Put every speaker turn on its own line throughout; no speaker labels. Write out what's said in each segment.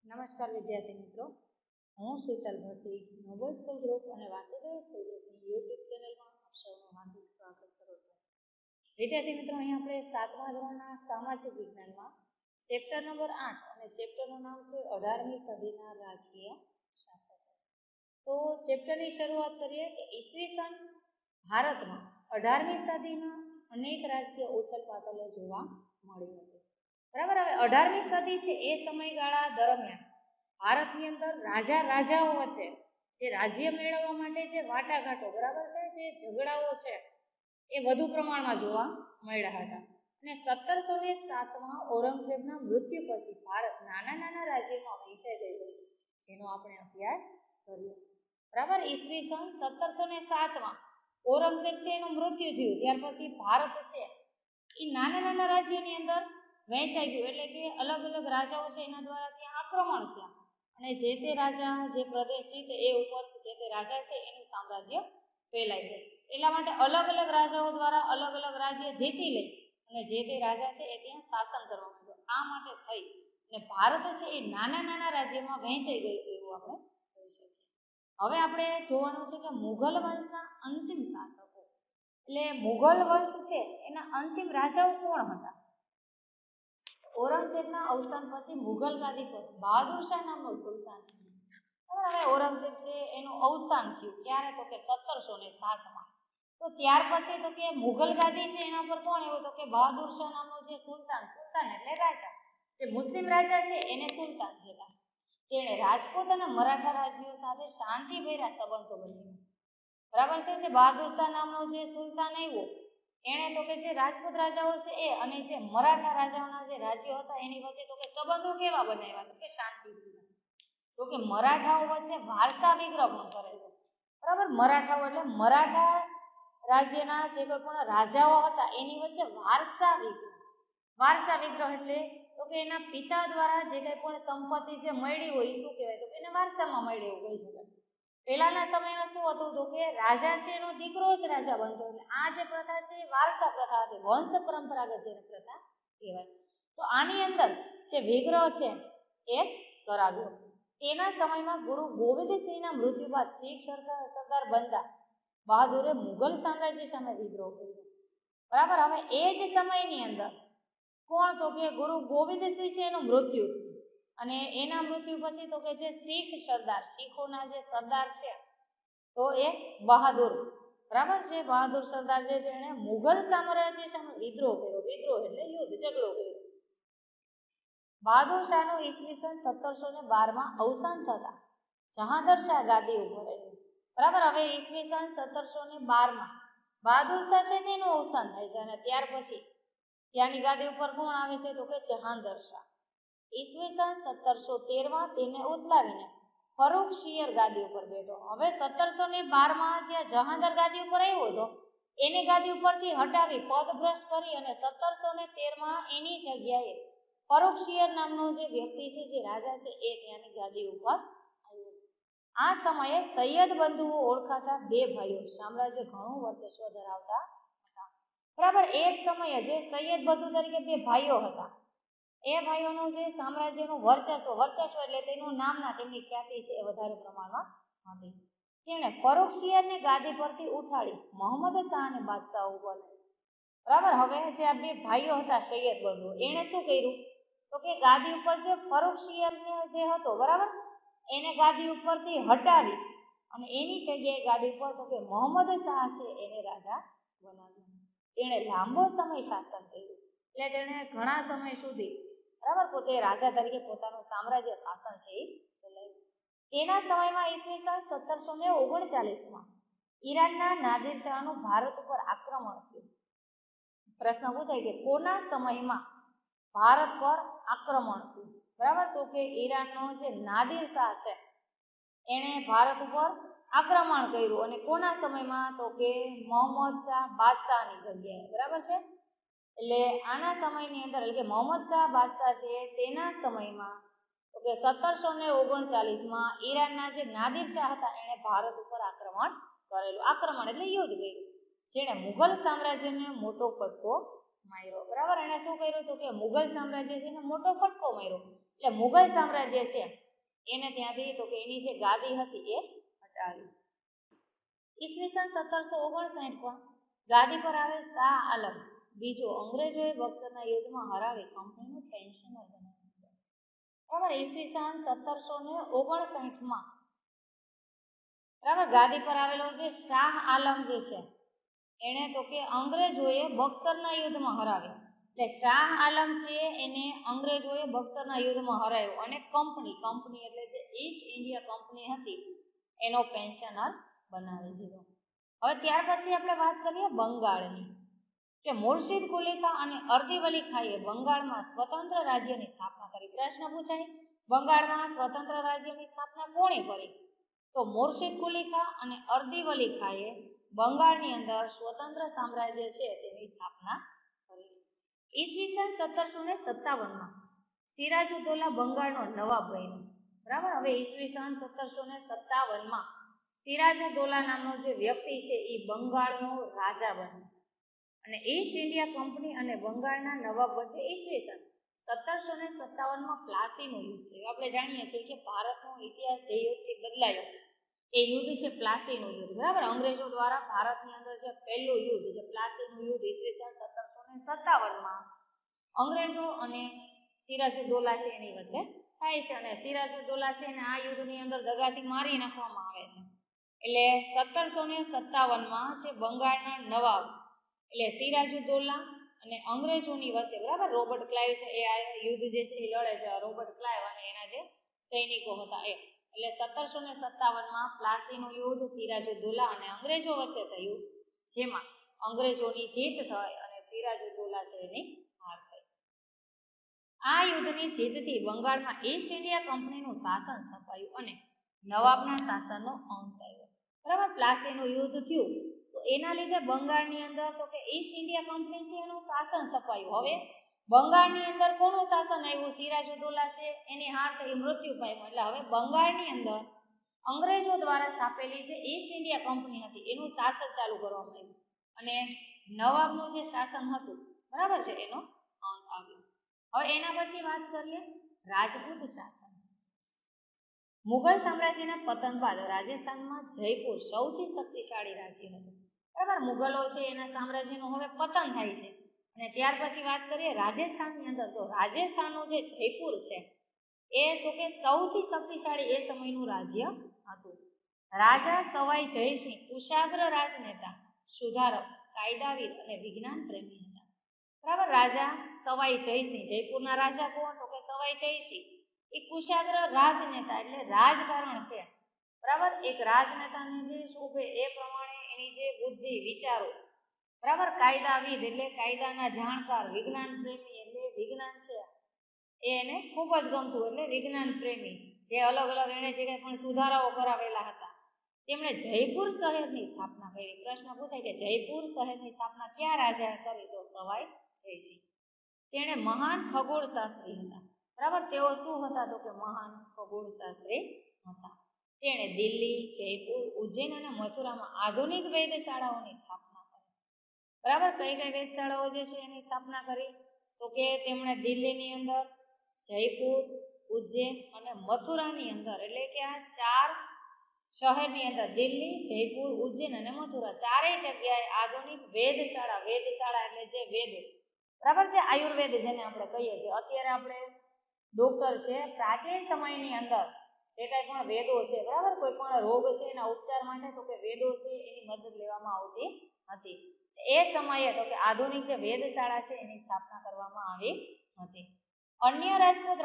નમસ્કાર વિદ્યાર્થી મિત્રો, હું Sheetal Bhatti Noble school group અને વાસુદેવ સ્કૂલ ગ્રુપની યુટ્યુબ ચેનલમાં આપ સૌનું હાર્દિક સ્વાગત કરું છું. વિદ્યાર્થી મિત્રો, અહીં આપણે 7મા ધોરણના સામાજિક વિજ્ઞાનમાં ચેપ્ટર નંબર 8 અને ચેપ્ટરનું નામ છે 18મી સદીના રાજકીય શાસકો. તો ચેપ્ટરની શરૂઆત કરીએ કે ઈસવીસન ભારતમાં 18મી સદીમાં અનેક રાજકીય ઉથલપાથલો જોવા મળી હતી. બરાબર. હવે 18મી સદી છે એ સમયગાળા દરમિયાન ભારતની અંદર રાજાઓ વચ્ચે જે રાજ્ય મેળવવા માટે જે વાટાઘાટો, બરાબર છે, જે ઝઘડાઓ છે એ વધુ પ્રમાણમાં જોવા મળ્યા હતા. અને 1707માં ઔરંગઝેબના મૃત્યુ પછી ભારત નાના રાજ્યોમાં વહેંચાઈ ગયું, જેનો આપણે અભ્યાસ કર્યો. બરાબર. ઈસવીસન 1707માં ઔરંગઝેબ છે એનું મૃત્યુ થયું, ત્યાર પછી ભારત છે એ નાના રાજ્યોની અંદર વહેંચાઈ ગયું. એટલે કે અલગ અલગ રાજાઓ છે એના દ્વારા ત્યાં આક્રમણ થયા અને જે તે રાજા જે પ્રદેશ જીતે એ ઉપર જે તે રાજા છે એનું સામ્રાજ્ય ફેલાય છે. એટલા માટે અલગ અલગ રાજાઓ દ્વારા અલગ અલગ રાજ્ય જીતી લે અને જે તે રાજા છે એ ત્યાં શાસન કરવા માંડ્યો. આ માટે થઈ અને ભારત છે એ નાના રાજ્યમાં વહેંચાઈ ગયું એવું આપણે કહી શકીએ. હવે આપણે જોવાનું છે કે મુઘલ વંશના અંતિમ શાસકો, એટલે મુઘલ વંશ છે એના અંતિમ રાજાઓ કોણ હતા? ઔરંગઝેબના અવસાન પછી મુઘલ ગાદી પર બહાદુર શાહ નામનો સુલતાન. હવે ઔરંગઝેબ છે એનું અવસાન થયું ક્યારે? તો કે 1707માં. તો ત્યાર પછી તો કે મુઘલ ગાદી છે એના પર કોણ આવ્યો? તો કે બહાદુર શાહ નામનો જે સુલતાન એટલે રાજા, જે મુસ્લિમ રાજા છે એને સુલતાન કહેતા. તેણે રાજપૂત અને મરાઠા રાજ્યો સાથે શાંતિભર્યા સંબંધો બનાવ્યા. બરાબર છે. જે બહાદુર શાહ નામનો જે સુલતાન આવ્યો એણે તો કે જે રાજપૂત રાજાઓ છે એ અને જે મરાઠા રાજાઓના જે રાજ્યો હતા એની વચ્ચે તો કે સંબંધો કેવા બનાવ્યા? તો કે શાંતિપૂર્ણ. જો કે મરાઠાઓ વચ્ચે વારસા વિગ્રહ પણ કરેલો. બરાબર. મરાઠાઓ એટલે મરાઠા રાજ્યના જે કોઈ પણ રાજાઓ હતા એની વચ્ચે વારસા વિગ્રહ એટલે તો કે એના પિતા દ્વારા જે કંઈ પણ સંપત્તિ જે મળી હોય એ શું કહેવાય? તો કે એને વારસામાં મળી એવું કહી શકાય. પહેલાના સમયમાં શું હતું? તો કે રાજા છે એનો દીકરો જ રાજા બનતો. એટલે આ જે પ્રથા છે એ વારસા પ્રથા હતી, વંશ પરંપરાગત જેને પ્રથા કહેવાય. તો આની અંદર જે વિગ્રહ છે એ કરાવ્યો. તેના સમયમાં ગુરુ ગોવિંદસિંહના મૃત્યુ બાદ શીખ સરદાર બંદા બહાદુરે મુઘલ સામ્રાજ્ય સામે વિદ્રોહ કર્યો. બરાબર. હવે એ જ સમયની અંદર કોણ? તો કે ગુરુ ગોવિંદસિંહ છે એનું મૃત્યુ થયું અને એના મૃત્યુ પછી તો કે જે શીખોના જે સરદાર છે તો એ બહાદુર, બરાબર છે, બહાદુર સરદાર જે છે એને મુઘલ સામ્રાજ્ય સામે વિદ્રોહ કર્યો. વિદ્રોહ એટલે યુદ્ધ, ઝઘડો કર્યો. બહાદુર શાહનું ઈસવીસન 1712માં અવસાન થતા જહાંગીર શાહ ગાદી ઉપર આવ્યો. બરાબર. હવે ઈસવીસન 1712માં બહાદુર શાહ છે તેનું અવસાન થાય છે અને ત્યાર પછી ત્યાંની ગાદી ઉપર કોણ આવે છે? તો કે જહાંગીર શાહ. ઈસવીસન 1713માં તેને ઉથલાવીને ફરુખશીયર ગાદી ઉપર બેઠો. હવે 1712માં જે જહાંગીર ગાદી ઉપર આવ્યો હતો એને ગાદી ઉપરથી હટાવી પદભ્રષ્ટ કરી અને 1713માં એની જગ્યાએ ફરુખશીયર નામનો જે વ્યક્તિ છે, જે રાજા છે, એ ત્યાંની ગાદી ઉપર આવ્યો. આ સમયે સૈયદ બંધુઓ ઓળખાતા બે ભાઈઓ સામ્રાજ્ય ઘણું વર્ચસ્વ ધરાવતા હતા. બરાબર. એ જ સમયે જે સૈયદ બંધુ તરીકે બે ભાઈઓ હતા એ ભાઈઓનું જે સામ્રાજ્યનું વર્ચસ્વ એટલે તેનું નામના તેમની ખ્યાતિ છે એ વધારે પ્રમાણમાં હતી. તેણે ફરુખશીયરને ગાદી પરથી ઉઠાડી મોહમ્મદ શાહને બાદશાહ ઉપર. બરાબર. હવે જે આ બે ભાઈઓ હતા સૈયદ બંધુ, એણે શું કર્યું? તો કે ગાદી ઉપર જે ફરુખશીયરને જે હતો, બરાબર, એને ગાદી ઉપરથી હટાવી અને એની જગ્યાએ ગાદી ઉપર તો કે મોહમ્મદ શાહ છે એને રાજા બનાવ્યો. તેણે લાંબો સમય શાસન કર્યું. એટલે તેણે ઘણા સમય સુધી, બરાબર, પોતે રાજા તરીકે પોતાનું સામ્રાજ્ય શાસન છે એ ચલાવ્યું. તેના સમયમાં ઈસવીસન 1739માં ઈરાનના નાદિર શાહનું ભારત ઉપર આક્રમણ થયું. પ્રશ્ન પૂછાય કે કોના સમયમાં ભારત પર આક્રમણ થયું? બરાબર. તો કે ઈરાનનો જે નાદિર શાહ છે એણે ભારત ઉપર આક્રમણ કર્યું અને કોના સમયમાં? તો કે મોહમ્મદ શાહ બાદશાહની જગ્યાએ. બરાબર છે. એટલે આના સમયની અંદર, એટલે કે મોહમ્મદ શાહ બાદશાહ છે તેના સમયમાં તો કે 1739માં ઈરાનના જે નાદિર શાહ હતા એણે ભારત ઉપર આક્રમણ કરેલું. આક્રમણ એટલે યુદ્ધ કર્યું, જેણે મુઘલ સામ્રાજ્યને મોટો ફટકો માર્યો, બરાબર. એને શું કર્યું તો કે મુઘલ સામ્રાજ્ય છે એને મોટો ફટકો માર્યો, એટલે મુઘલ સામ્રાજ્ય છે એને ત્યાંથી તો કે એની જે ગાદી હતી એ હટાવી. ઈસવીસન 1759માં ગાદી પર આવે શાહ આલમ બીજો. અંગ્રેજોએ બક્સરના યુદ્ધમાં હરાવી કંપનીનું પેન્શનર બનાવી દીધું, બરાબર. ઈસવીસન 1759માં બરાબર ગાદી પર આવેલો જે શાહ આલમ જે છે એણે તો કે અંગ્રેજોએ બક્સરના યુદ્ધમાં હરાવ્યો, એટલે શાહ આલમ છે એને અંગ્રેજોએ બક્સરના યુદ્ધમાં હરાવ્યો અને કંપની એટલે જે ઈસ્ટ ઇન્ડિયા કંપની હતી એનો પેન્શનર બનાવી દીધો. હવે ત્યાર પછી આપણે વાત કરીએ બંગાળની, કે મુર્શિદ કુલી ખાં અને અર્દિવલી ખાઈએ બંગાળમાં સ્વતંત્ર રાજ્યની સ્થાપના કરી. પ્રશ્ન પૂછાય, બંગાળમાં સ્વતંત્ર રાજ્યની સ્થાપના કોણે કરી? તો મુર્શિદ કુલી ખાં અને અર્દિવલી ખાંએ બંગાળની અંદર સ્વતંત્ર સામ્રાજ્ય છે તેની સ્થાપના કરી. ઈસવીસન 1757માં સિરાજુદ્દૌલા બંગાળનો નવાબ બન્યો, બરાબર. હવે ઈસવીસન 1757માં સિરાજુદ્દૌલા નામનો જે વ્યક્તિ છે એ બંગાળનો રાજા બન્યો અને ઈસ્ટ ઇન્ડિયા કંપની અને બંગાળના નવાબ વચ્ચે ઈસવીસન 1757માં પ્લાસીનું યુદ્ધ થયું. આપણે જાણીએ છીએ કે ભારતનો ઇતિહાસ જે યુદ્ધથી બદલાયો એ યુદ્ધ છે પ્લાસીનું યુદ્ધ, બરાબર. અંગ્રેજો દ્વારા ભારતની અંદર જે પહેલું યુદ્ધ છે પ્લાસીનું યુદ્ધ ઈસવીસન 1757માં અંગ્રેજો અને સિરાજુદ્દૌલા છે એની વચ્ચે થાય છે અને સિરાજુદ્દૌલા છે એને આ યુદ્ધની અંદર દગાથી મારી નાખવામાં આવે છે. એટલે 1757માં છે બંગાળના નવાબ એટલે સિરાજુદ્દૌલા અને અંગ્રેજોની વચ્ચે, બરાબર, રોબર્ટ ક્લાઇવ છે એ આ યુદ્ધ જે છે એ લડે છે, રોબર્ટ ક્લાઇવ અને એના જે સૈનિકો હતા એ. એટલે 1757માં પ્લાસીનું યુદ્ધ સિરાજુદ્દૌલા અને અંગ્રેજો વચ્ચે થયું, જેમાં અંગ્રેજોની જીત થઈ અને સિરાજુદ્દૌલા છે એની હાર થઈ. આ યુદ્ધની જીતથી બંગાળમાં ઈસ્ટ ઇન્ડિયા કંપનીનું શાસન સ્થપાયું અને નવાબના શાસનનો અંત આવ્યો, બરાબર. પ્લાસીનું યુદ્ધ થયું તો એના લીધે બંગાળની અંદર તો કે ઈસ્ટ ઇન્ડિયા કંપની છે એનું શાસન સ્થપાયું. હવે બંગાળની અંદર કોનું શાસન આવ્યું? સિરાજુદ્દૌલા છે એની હાર થઈ, મૃત્યુ પામ્યો. એટલે હવે બંગાળની અંદર અંગ્રેજો દ્વારા સ્થાપેલી જે ઈસ્ટ ઇન્ડિયા કંપની હતી એનું શાસન ચાલુ કરવામાં આવ્યું અને નવાબનું જે શાસન હતું, બરાબર છે, એનો અંત આવ્યો. હવે એના પછી વાત કરીએ રાજપૂત શાસન. મુઘલ સામ્રાજ્યના પતન બાદ રાજસ્થાનમાં જયપુર સૌથી શક્તિશાળી રાજ્ય હતું, બરાબર. મુઘલો છે એના સામ્રાજ્યનું હવે પતન થાય છે અને ત્યાર પછી વાત કરીએ રાજસ્થાનની અંદર, તો રાજસ્થાનનું જે જયપુર છે એ તો કે સૌથી શક્તિશાળી એ સમયનું રાજ્ય હતું. રાજા સવાઈ જયસિંહ કુશાગ્ર રાજનેતા, સુધારક, કાયદાવીર અને વિજ્ઞાન પ્રેમી હતા, બરાબર. રાજા સવાઈ જયસિંહ, જયપુરના રાજા કોણ? તો કે સવાઈ જયસિંહ. એ કુશાગ્ર રાજનેતા એટલે રાજકારણ છે, બરાબર. એક રાજનેતાને જે શોભે એ પ્રમાણે એની જે બુદ્ધિ, વિચારો, બરાબર. કાયદાવિદ એટલે કાયદાના જાણકાર, વિજ્ઞાન પ્રેમી એટલે વિજ્ઞાન છે એને ખૂબ જ ગમતું એટલે વિજ્ઞાન પ્રેમી. જે અલગ અલગ એણે જે કંઈ પણ સુધારાઓ કરાવેલા હતા તેમણે જયપુર શહેરની સ્થાપના કરી. પ્રશ્ન પૂછાય કે જયપુર શહેરની સ્થાપના કયા રાજાએ કરી? તો સવાઈ જયસિંહ. તેણે મહાન ખગોળશાસ્ત્રી હતા, બરાબર. તેઓ શું હતા? તો કે મહાન ખગોળશાસ્ત્રી હતા. તેણે દિલ્હી, જયપુર, ઉજ્જૈન અને મથુરામાં આધુનિક વેધશાળાઓની સ્થાપના કરી, બરાબર. કઈ કઈ વેધશાળાઓ જે છે એની સ્થાપના કરી? તો કે તેમણે દિલ્હીની અંદર, જયપુર, ઉજ્જૈન અને મથુરાની અંદર, એટલે કે આ ચાર શહેરની અંદર દિલ્હી, જયપુર, ઉજ્જૈન અને મથુરા ચારેય જગ્યાએ આધુનિક વેધશાળા એટલે જે વેદ, બરાબર છે, આયુર્વેદ જેને આપણે કહીએ છીએ. અત્યારે આપણે ડોક્ટર છે, પ્રાચીન સમયની અંદર જે કાંઈ પણ વેદો છે, બરાબર, કોઈ પણ રોગ છે એના ઉપચાર માટે તો કે વેદો છે એની મદદ લેવામાં આવતી હતી. એ સમયે તો કે આધુનિક જે વેધશાળા છે એની સ્થાપના કરવામાં આવી હતી. અન્ય રાજપૂત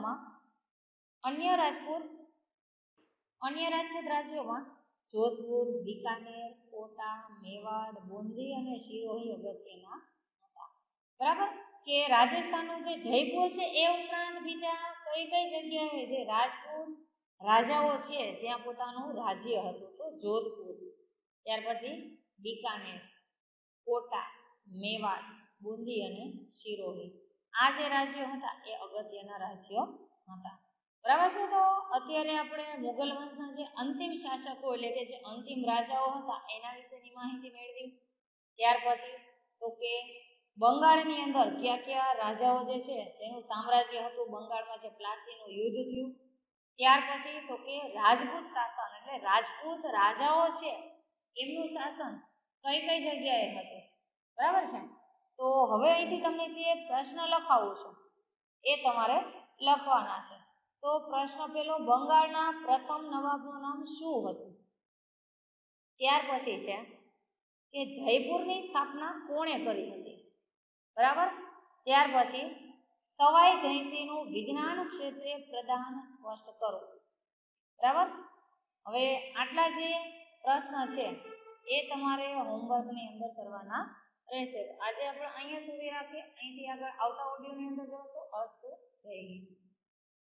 રાજ્યોમાં જોધપુર, બિકાનેર, કોટા, મેવાડ, બુંદી અને સિરોહી અગત્યના હતા, બરાબર. કે રાજસ્થાનનું જે જયપુર છે એ ઉપરાંત બીજા કઈ કઈ જગ્યાએ જે રાજપૂત રાજાઓ છે જ્યાં પોતાનું રાજ્ય હતું? તો જોધપુર, ત્યાર પછી બિકાનેર, કોટા, મેવાડ, બુંદી અને સિરોહી. આ જે રાજ્યો હતા એ અગત્યના રાજ્યો હતા, બરાબર છે. તો અત્યારે આપણે મુઘલ વંશના જે અંતિમ શાસકો એટલે કે જે અંતિમ રાજાઓ હતા એના વિશેની માહિતી મેળવી. ત્યાર પછી તો કે બંગાળની અંદર કયા કયા રાજાઓ જે છે જેનું સામ્રાજ્ય હતું, બંગાળમાં જે પ્લાસીનું યુદ્ધ થયું, ત્યાર પછી તો કે રાજપૂત શાસન એટલે રાજપૂત રાજાઓ છે એમનું શાસન કઈ કઈ જગ્યાએ હતું, બરાબર છે. તો હવે અહીંથી તમને જે પ્રશ્ન લખાવું છું એ તમારે લખવાના છે. તો પ્રશ્ન પેલો, બંગાળના પ્રથમ નવાબનું નામ શું હતું? ત્યાર પછી છે કે જયપુરની સ્થાપના કોણે કરી હતી, બરાબર. ત્યાર પછી સવાઈ જયસિંહનું વિજ્ઞાન ક્ષેત્રે પ્રદાન સ્પષ્ટ કરો, બરાબર. હવે આટલા જે પ્રશ્ન છે એ તમારે હોમવર્કની અંદર કરવાના રહેશે. આજે આપણે અહીંયા સુધી રાખીએ, અહીંથી આગળ આવતા ઓડિયોની અંદર જોશું. અસ્તુ, જય હિન્દ.